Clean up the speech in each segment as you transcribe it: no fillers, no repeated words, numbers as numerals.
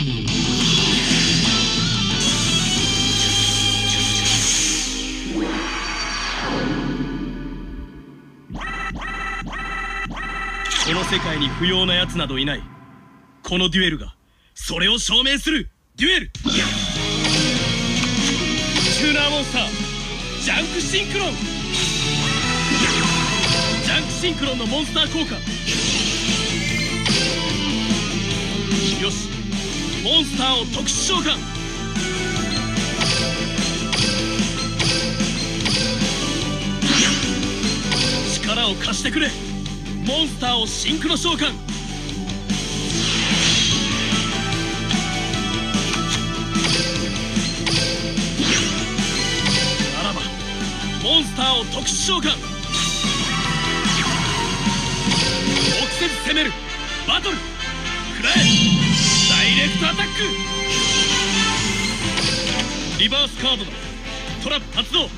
この世界に不要な奴などいない。このデュエルがそれを証明する。デュエルチューナーモンスタージャンクシンクロン。ジャンクシンクロンのモンスター効果。よし、モンスターを特殊召喚。力を貸してくれ。モンスターをシンクロ召喚。ならばモンスターを特殊召喚。臆せず攻める。バトル食らえ。ダイレクトアタック。リバースカードだ。トラップ発動。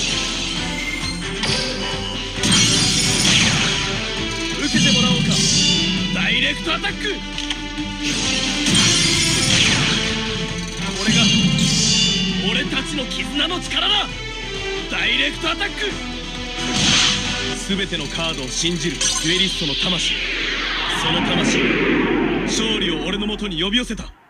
受けてもらおうか。ダイレクトアタック。これが俺たちの絆の力だ。ダイレクトアタック。全てのカードを信じるデュエリストの魂。その魂が勝利を俺のもとに呼び寄せた。